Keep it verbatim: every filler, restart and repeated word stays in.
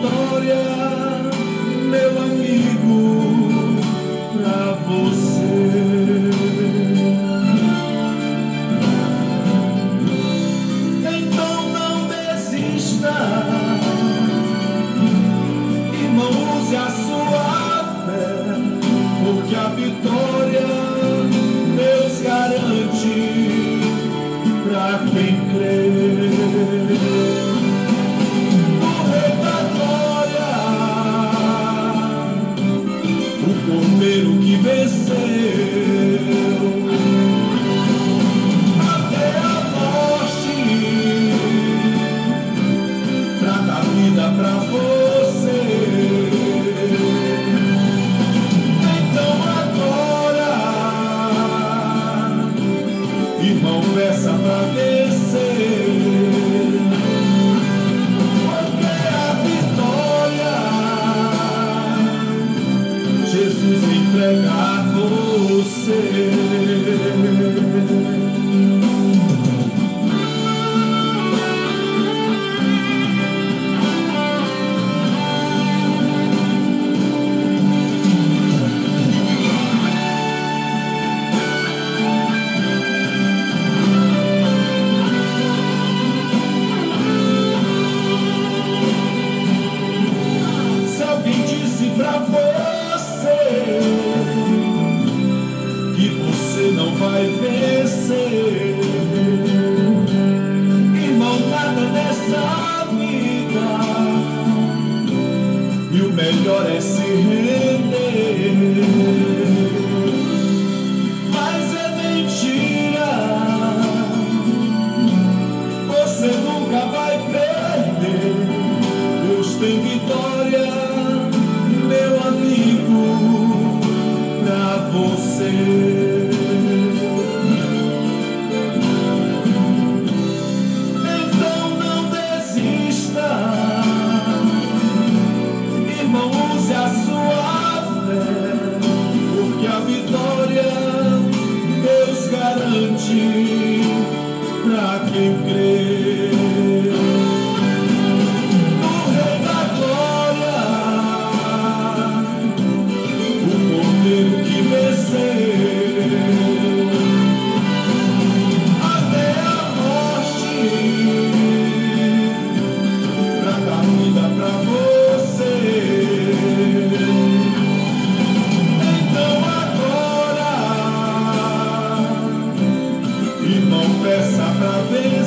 vitória, meu amigo, pra você. Então não desista, irmão, use a sua fé, porque a vitória Deus garante pra quem crê. O Rei da Glória, o Cordeiro que venceu até a morte, pra dar vida pra você. Então agora, irmão, peça pra vencer, porque a vitória Jesus entrega a você. Se alguém disse pra você que você não vai vencer, irmão, nada nessa vida, e o melhor é se render. Mas é mentira, você nunca vai perder. Deus tem vitória, meu amigo, pra você. Então não desista, irmão, use a sua fé, porque a vitória Deus garante pra quem crê. O Rei da Glória, o Cordeiro que venceu até a morte, pra dar vida pra você. Então agora, irmão, peça pra vencer,